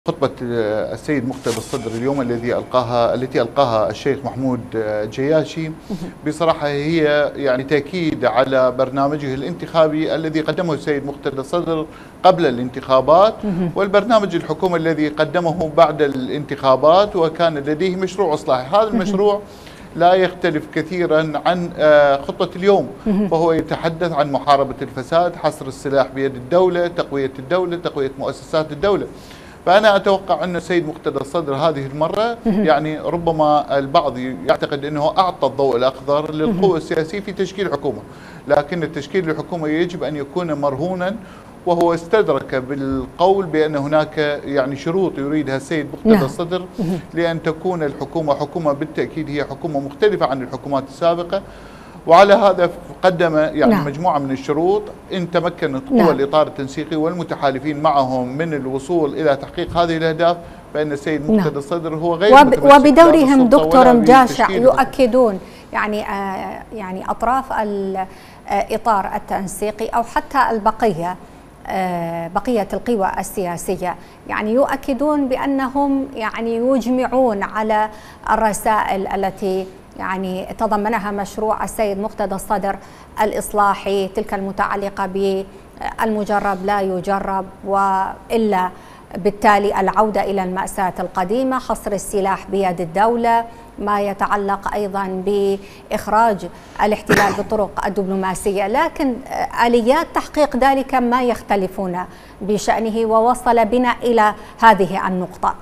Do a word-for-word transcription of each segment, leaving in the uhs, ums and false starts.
خطبة السيد مقتدى الصدر اليوم الذي ألقاها التي ألقاها الشيخ محمود جياشي بصراحة هي يعني تأكيد على برنامجه الانتخابي الذي قدمه السيد مقتدى الصدر قبل الانتخابات، والبرنامج الحكومي الذي قدمه بعد الانتخابات، وكان لديه مشروع إصلاحي. هذا المشروع لا يختلف كثيرا عن خطة اليوم، فهو يتحدث عن محاربة الفساد، حصر السلاح بيد الدولة، تقوية الدولة، تقوية مؤسسات الدولة. فأنا أتوقع أن السيد مقتدى الصدر هذه المرة يعني ربما البعض يعتقد أنه أعطى الضوء الأخضر للقوى السياسية في تشكيل حكومة، لكن التشكيل الحكومة يجب أن يكون مرهونا، وهو استدرك بالقول بأن هناك يعني شروط يريدها السيد مقتدى الصدر لأن تكون الحكومة حكومة بالتأكيد هي حكومة مختلفة عن الحكومات السابقة. وعلى هذا قدم يعني نعم. مجموعة من الشروط إن تمكنت قوى نعم. الإطار التنسيقي والمتحالفين معهم من الوصول إلى تحقيق هذه الأهداف، فإن السيد مقتدى نعم. الصدر هو غير وب وبدورهم دكتور مجاشع يؤكدون يعني آه يعني أطراف الإطار التنسيقي أو حتى البقية آه بقية القوى السياسية يعني يؤكدون بأنهم يعني يجمعون على الرسائل التي يعني تضمنها مشروع السيد مقتدى الصدر الإصلاحي، تلك المتعلقة بالمجرب لا يجرب، وإلا بالتالي العودة إلى المأساة القديمة، حصر السلاح بيد الدولة، ما يتعلق أيضا بإخراج الاحتلال بالطرق الدبلوماسية، لكن آليات تحقيق ذلك ما يختلفون بشأنه، ووصل بنا إلى هذه النقطة.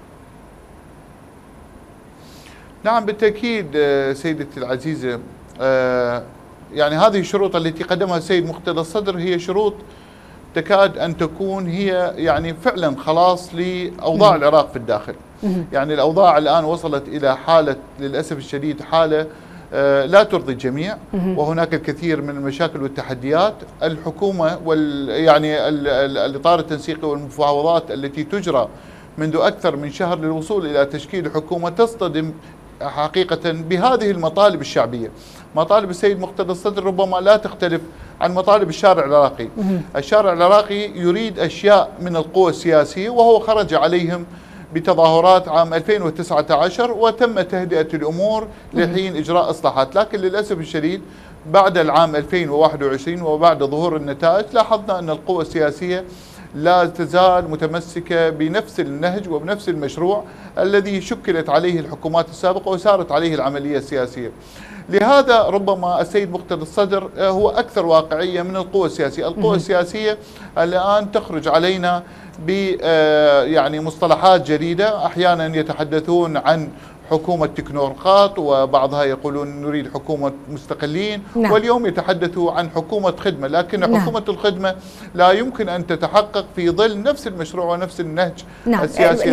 نعم بالتأكيد سيدتي العزيزة، يعني هذه الشروط التي قدمها السيد مقتدى الصدر هي شروط تكاد أن تكون هي يعني فعلا خلاص لأوضاع العراق في الداخل. يعني الأوضاع الآن وصلت إلى حالة للأسف الشديد حالة لا ترضي الجميع، وهناك الكثير من المشاكل والتحديات. الحكومة وال يعني الإطار التنسيقي والمفاوضات التي تجرى منذ أكثر من شهر للوصول إلى تشكيل حكومة تصطدم حقيقة بهذه المطالب الشعبية. مطالب السيد مقتدى الصدر ربما لا تختلف عن مطالب الشارع العراقي. الشارع العراقي يريد أشياء من القوى السياسية، وهو خرج عليهم بتظاهرات عام ألفين وتسعة عشر، وتم تهدئة الأمور لحين إجراء إصلاحات. لكن للأسف الشديد بعد العام ألفين وواحد وعشرين وبعد ظهور النتائج لاحظنا أن القوى السياسية لا تزال متمسكة بنفس النهج وبنفس المشروع الذي شكلت عليه الحكومات السابقة وسارت عليه العملية السياسية. لهذا ربما السيد مقتدى الصدر هو أكثر واقعية من القوى السياسية. القوى السياسية الآن تخرج علينا ب يعني مصطلحات جديدة، أحيانا يتحدثون عن حكومة تكنوقراط، وبعضها يقولون نريد حكومة مستقلين، نعم. واليوم يتحدثوا عن حكومة خدمة، لكن نعم. حكومة الخدمة لا يمكن أن تتحقق في ظل نفس المشروع ونفس النهج نعم. السياسي.